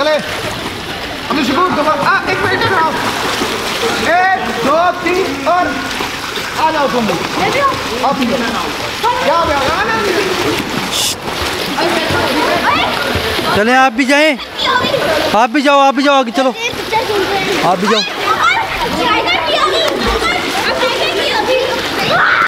चले हमने शुरू दोबारा एक मिनट खड़ाओ 1 2 3 और आ जाओ तुम लोग आप ही क्या चले आप भी जाएं आप भी जाओ आगे चलो आप भी जाओ